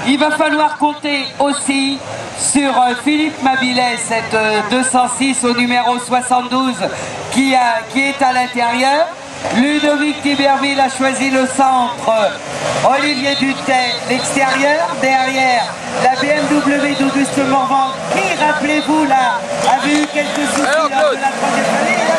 Il va falloir compter aussi sur Philippe Mabilet, cette 206 au numéro 72 qui est à l'intérieur. Ludovic Tiberville a choisi le centre. Olivier Dutet, l'extérieur. Derrière, la BMW d'Auguste Morvan qui, rappelez-vous, là, avait eu quelques soucis lors de la troisième année.